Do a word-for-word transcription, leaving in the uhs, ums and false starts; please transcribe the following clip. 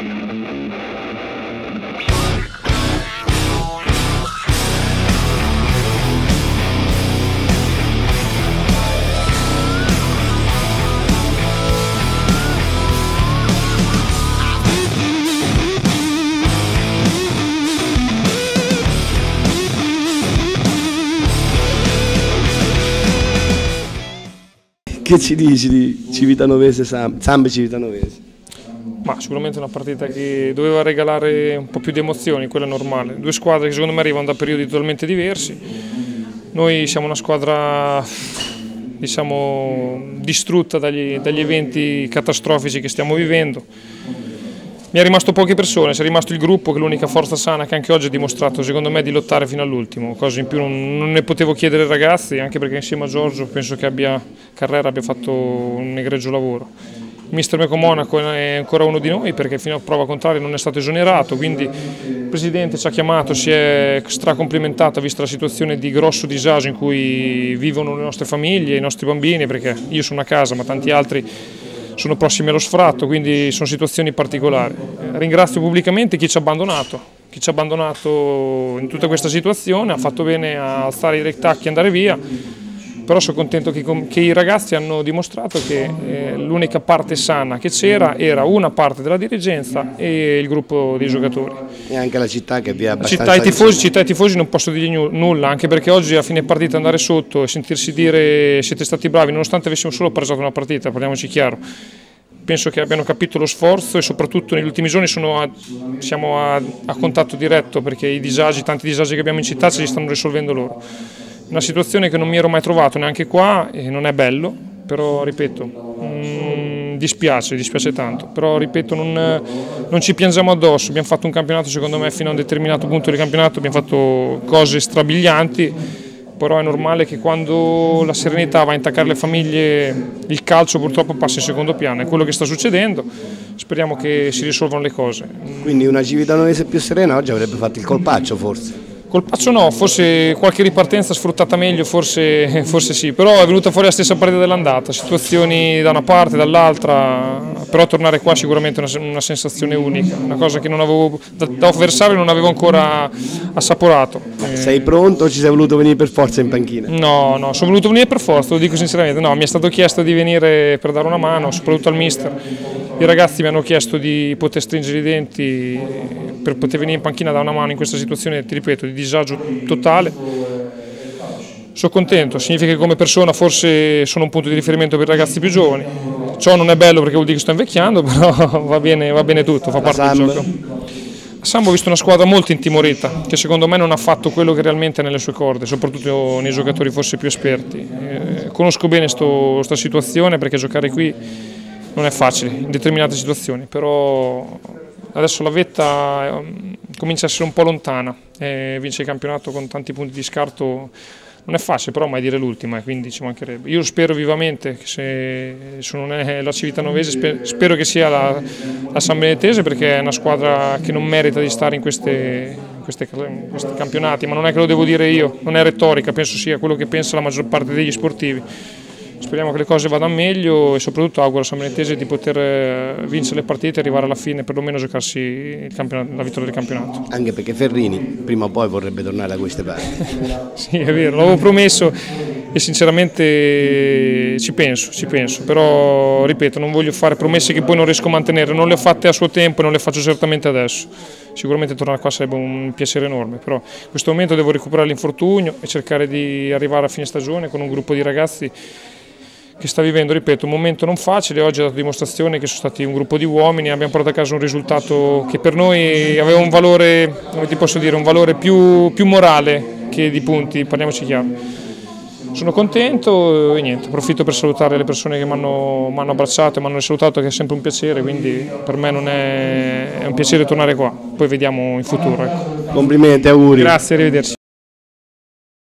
Che ci dici di Civitanovese Samp Civitanovese? Ma sicuramente è una partita che doveva regalare un po' più di emozioni, quella è normale. Due squadre che secondo me arrivano da periodi totalmente diversi. Noi siamo una squadra, diciamo, distrutta dagli, dagli eventi catastrofici che stiamo vivendo. Mi è rimasto poche persone, c'è rimasto il gruppo che è l'unica forza sana che anche oggi ha dimostrato secondo me di lottare fino all'ultimo, cosa in più non, non ne potevo chiedere ai ragazzi, anche perché insieme a Giorgio penso che abbia Carrera abbia fatto un egregio lavoro. Il mister Meco Monaco è ancora uno di noi perché fino a prova contraria non è stato esonerato, quindi il presidente ci ha chiamato, si è stracomplimentata vista la situazione di grosso disagio in cui vivono le nostre famiglie, i nostri bambini, perché io sono a casa ma tanti altri sono prossimi allo sfratto, quindi sono situazioni particolari. Ringrazio pubblicamente chi ci ha abbandonato, chi ci ha abbandonato in tutta questa situazione, ha fatto bene a alzare i rettacchi e andare via, però sono contento che, che i ragazzi hanno dimostrato che eh, l'unica parte sana che c'era era una parte della dirigenza e il gruppo dei giocatori. E anche la città che vi ha abbastanza... Città e tifosi, città e tifosi non posso dirgli nulla, anche perché oggi a fine partita andare sotto e sentirsi dire siete stati bravi, nonostante avessimo solo pareggiato una partita, parliamoci chiaro. Penso che abbiano capito lo sforzo e soprattutto negli ultimi giorni sono a, siamo a, a contatto diretto perché i disagi, tanti disagi che abbiamo in città ce li stanno risolvendo loro. Una situazione che non mi ero mai trovato neanche qua e non è bello, però ripeto, mh, dispiace, dispiace tanto, però ripeto non, non ci piangiamo addosso, abbiamo fatto un campionato secondo me fino a un determinato punto del campionato, abbiamo fatto cose strabilianti, però è normale che quando la serenità va a intaccare le famiglie il calcio purtroppo passa in secondo piano, è quello che sta succedendo, speriamo che si risolvano le cose. Quindi una Civitanovese più serena oggi avrebbe fatto il colpaccio forse? Colpaccio no, forse qualche ripartenza sfruttata meglio, forse, forse sì, però è venuta fuori la stessa partita dell'andata, situazioni da una parte, dall'altra, però tornare qua sicuramente è una, una sensazione unica, una cosa che non avevo, da, da avversario non avevo ancora assaporato. Sei pronto o ci sei voluto venire per forza in panchina? No, no, sono voluto venire per forza, lo dico sinceramente, no, mi è stato chiesto di venire per dare una mano, soprattutto al mister. I ragazzi mi hanno chiesto di poter stringere i denti per poter venire in panchina a dare una mano in questa situazione, ti ripeto, di disagio totale. Sono contento, significa che come persona forse sono un punto di riferimento per i ragazzi più giovani. Ciò non è bello perché vuol dire che sto invecchiando, però va bene, va bene tutto, fa parte del gioco. A Samp ho visto una squadra molto intimorita, che secondo me non ha fatto quello che realmente è nelle sue corde, soprattutto nei giocatori forse più esperti. Eh, conosco bene questa situazione perché giocare qui non è facile in determinate situazioni, però adesso la vetta eh, comincia a essere un po' lontana, eh, vince il campionato con tanti punti di scarto non è facile, però mai dire l'ultima, e quindi ci mancherebbe. Io spero vivamente che se, se non è la Civitanovese spero, spero che sia la, la San Benetese, perché è una squadra che non merita di stare in, queste, in, queste, in questi campionati, ma non è che lo devo dire io, non è retorica, penso sia quello che pensa la maggior parte degli sportivi. Speriamo che le cose vadano meglio e soprattutto auguro a San Benetese di poter vincere le partite e arrivare alla fine, perlomeno giocarsi il la vittoria del campionato. Anche perché Ferrini prima o poi vorrebbe tornare da queste parti. Sì, è vero, l'avevo promesso e sinceramente ci penso, ci penso, però ripeto, non voglio fare promesse che poi non riesco a mantenere, non le ho fatte a suo tempo e non le faccio certamente adesso. Sicuramente tornare qua sarebbe un piacere enorme, però in questo momento devo recuperare l'infortunio e cercare di arrivare a fine stagione con un gruppo di ragazzi che sta vivendo, ripeto, un momento non facile. Oggi ha dato dimostrazione che sono stati un gruppo di uomini, abbiamo portato a casa un risultato che per noi aveva un valore, come ti posso dire, un valore più, più morale che di punti, parliamoci chiaro. Sono contento e niente, approfitto per salutare le persone che mi hanno abbracciato e mi hanno risalutato, che è sempre un piacere, quindi per me non è, è un piacere tornare qua, poi vediamo in futuro. Ecco. Complimenti, auguri. Grazie, arrivederci.